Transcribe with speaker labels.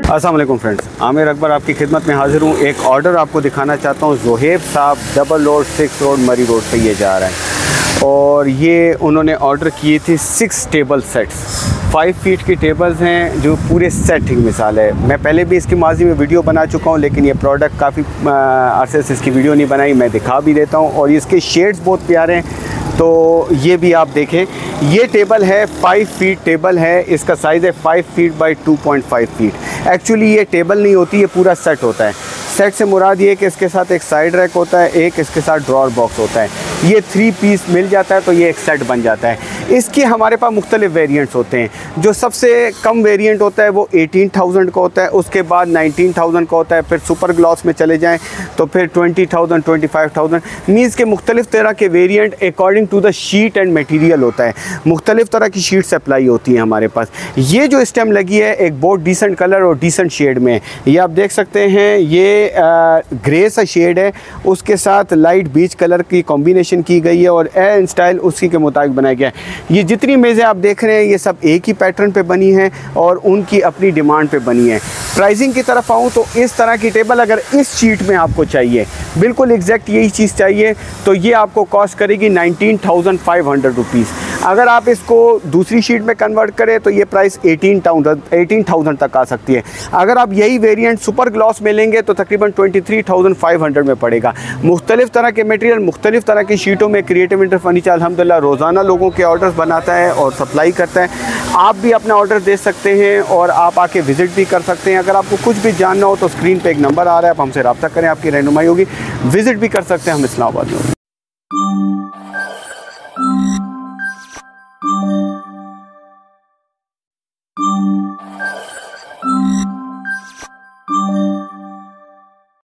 Speaker 1: अस्सलाम वालेकुम फ्रेंड्स, आमिर अकबर आपकी खिदमत में हाज़िर हूँ। एक ऑर्डर आपको दिखाना चाहता हूँ। ज़ोहेब साहब double road 6 road Murree road पे ये जा रहा है और ये उन्होंने ऑर्डर किए थे 6 टेबल सेट्स। 5 फीट की टेबल्स हैं जो पूरे सेट की मिसाल है। मैं पहले भी इसकी माजी में वीडियो बना चुका हूँ, लेकिन ये प्रोडक्ट काफ़ी अरसे से इसकी वीडियो नहीं बनाई। मैं दिखा भी देता हूँ और इसके शेड्स बहुत प्यारे हैं, तो ये भी आप देखें। ये टेबल है 5 फीट टेबल है, इसका साइज़ है 5 फीट बाई 2.5 फीट। एक्चुअली ये टेबल नहीं होती, ये पूरा सेट होता है। सेट से मुराद ये कि इसके साथ एक साइड रैक होता है, एक इसके साथ ड्रॉअर बॉक्स होता है। ये 3 पीस मिल जाता है तो ये एक सेट बन जाता है। इसके हमारे पास मुख्तलिफ वेरिएंट्स होते हैं। जो सबसे कम वेरिएंट होता है वो 18,000 का होता है, उसके बाद 19,000 का होता है, फिर सुपर ग्लॉस में चले जाएं तो फिर 20,000 25,000 मीन्स के मुख्तलिफ तरह के variant according to the sheet and material होता है। मुख्तलिफ तरह की शीट्स अप्लाई होती हैं हमारे पास। ये जो स्टेम लगी है एक बहुत डिसेंट कलर और डिसेंट शेड में, ये आप देख सकते हैं। ये ग्रे सा शेड है, उसके साथ लाइट बीच कलर की कॉम्बिनेशन की गई है और एन स्टाइल उसी के मुताबिक बनाया गया है। ये जितनी मेज़ें आप देख रहे हैं ये सब एक ही पैटर्न पे बनी हैं और उनकी अपनी डिमांड पे बनी है। प्राइसिंग की तरफ आऊँ तो इस तरह की टेबल अगर इस शीट में आपको चाहिए, बिल्कुल एग्जैक्ट यही चीज़ चाहिए, तो ये आपको कॉस्ट करेगी 19,500 रुपीज़। अगर आप इसको दूसरी शीट में कन्वर्ट करें तो ये प्राइस 18,000 तक आ सकती है। अगर आप यही वेरिएंट सुपर ग्लॉस में लेंगे तो तकरीबन 23,500 में पड़ेगा। मुख्तलिफ तरह के मटेरियल, मुख्तलिफ तरह की शीटों में क्रिएटिव इंटर फर्नीचर अल्हम्दुलिल्लाह रोज़ाना लोगों के ऑर्डर्स बनाता है और सप्लाई करता है। आप भी अपना ऑर्डर दे सकते हैं और आप आके विज़िट भी कर सकते हैं। अगर आपको कुछ भी जानना हो तो स्क्रीन पे एक नंबर आ रहा है, आप हमसे रब्ता करें, आपकी रहनुमाई होगी। विज़िट भी कर सकते हैं हम इस्लामाबाद में।